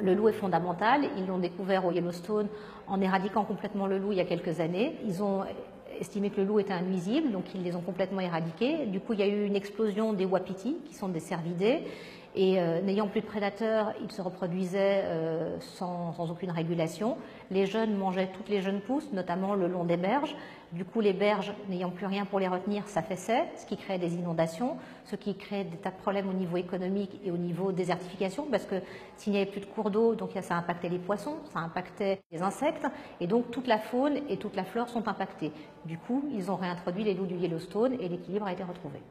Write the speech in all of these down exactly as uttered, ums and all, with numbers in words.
Le loup est fondamental. Ils l'ont découvert au Yellowstone en éradiquant complètement le loup il y a quelques années. Ils ont estimé que le loup était un nuisible, donc ils les ont complètement éradiqués. Du coup, il y a eu une explosion des wapitis, qui sont des cervidés. Et euh, n'ayant plus de prédateurs, ils se reproduisaient euh, sans, sans aucune régulation. Les jeunes mangeaient toutes les jeunes pousses, notamment le long des berges. Du coup, les berges, n'ayant plus rien pour les retenir, s'affaissaient, ce qui créait des inondations, ce qui créait des tas de problèmes au niveau économique et au niveau désertification, parce que s'il n'y avait plus de cours d'eau, donc ça impactait les poissons, ça impactait les insectes, et donc toute la faune et toute la flore sont impactées. Du coup, ils ont réintroduit les loups du Yellowstone et l'équilibre a été retrouvé.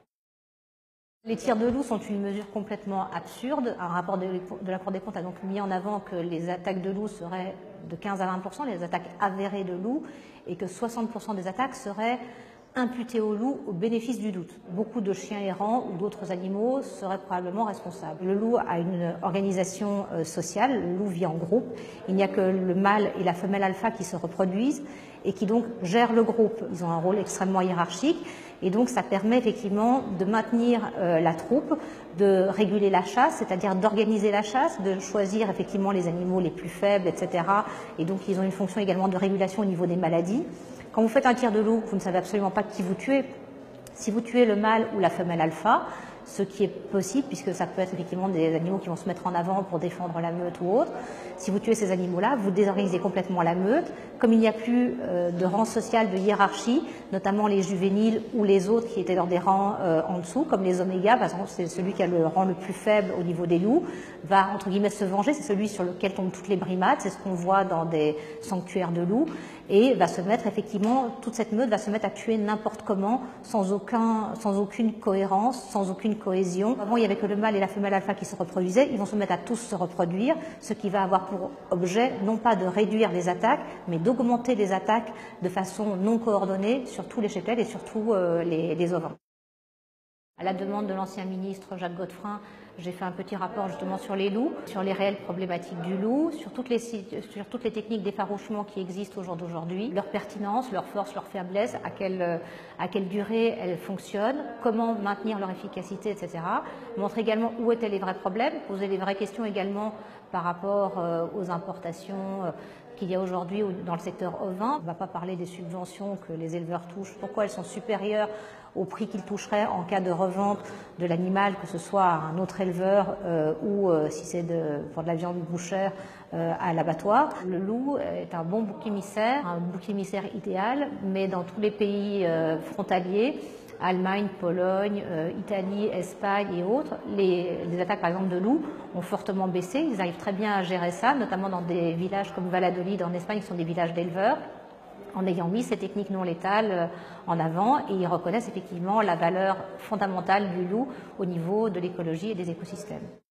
Les tirs de loup sont une mesure complètement absurde. Un rapport de, de la Cour des comptes a donc mis en avant que les attaques de loup seraient de quinze à vingt pour cent, les attaques avérées de loup, et que soixante pour cent des attaques seraient imputées au loup au bénéfice du doute. Beaucoup de chiens errants ou d'autres animaux seraient probablement responsables. Le loup a une organisation sociale, le loup vit en groupe. Il n'y a que le mâle et la femelle alpha qui se reproduisent et qui donc gèrent le groupe. Ils ont un rôle extrêmement hiérarchique et donc ça permet effectivement de maintenir euh, la troupe, de réguler la chasse, c'est-à-dire d'organiser la chasse, de choisir effectivement les animaux les plus faibles, et cetera. Et donc ils ont une fonction également de régulation au niveau des maladies. Quand vous faites un tir de loup, vous ne savez absolument pas qui vous tuez. Si vous tuez le mâle ou la femelle alpha, ce qui est possible, puisque ça peut être effectivement des animaux qui vont se mettre en avant pour défendre la meute ou autre. Si vous tuez ces animaux-là, vous désorganisez complètement la meute. Comme il n'y a plus euh, de rang social, de hiérarchie, notamment les juvéniles ou les autres qui étaient dans des rangs euh, en dessous, comme les omégas, par exemple, c'est celui qui a le rang le plus faible au niveau des loups, va entre guillemets se venger, c'est celui sur lequel tombent toutes les brimades, c'est ce qu'on voit dans des sanctuaires de loups, et va se mettre effectivement, toute cette meute va se mettre à tuer n'importe comment, sans aucun, sans aucune cohérence, sans aucune cohésion. Avant, il n'y avait que le mâle et la femelle alpha qui se reproduisaient. Ils vont se mettre à tous se reproduire, ce qui va avoir pour objet non pas de réduire les attaques, mais d'augmenter les attaques de façon non coordonnée sur tous les cheptels et surtout euh, les, les ovins. À la demande de l'ancien ministre Jacques Godefrin, j'ai fait un petit rapport justement sur les loups, sur les réelles problématiques du loup, sur toutes les, sur toutes les techniques d'effarouchement qui existent au jour d'aujourd'hui, leur pertinence, leur force, leur faiblesse, à quelle, à quelle durée elles fonctionnent, comment maintenir leur efficacité, et cetera. Montrer également où étaient les vrais problèmes, poser les vraies questions également par rapport aux importations qu'il y a aujourd'hui dans le secteur ovin. On ne va pas parler des subventions que les éleveurs touchent, pourquoi elles sont supérieures au prix qu'ils toucheraient en cas de revente de l'animal, que ce soit à un autre éleveur euh, ou euh, si c'est de, pour de la viande bouchère euh, à l'abattoir. Le loup est un bon bouc émissaire, un bouc émissaire idéal, mais dans tous les pays euh, frontaliers, Allemagne, Pologne, euh, Italie, Espagne et autres, les, les attaques par exemple de loups ont fortement baissé. Ils arrivent très bien à gérer ça, notamment dans des villages comme Valladolid en Espagne, qui sont des villages d'éleveurs, en ayant mis ces techniques non létales en avant, et ils reconnaissent effectivement la valeur fondamentale du loup au niveau de l'écologie et des écosystèmes.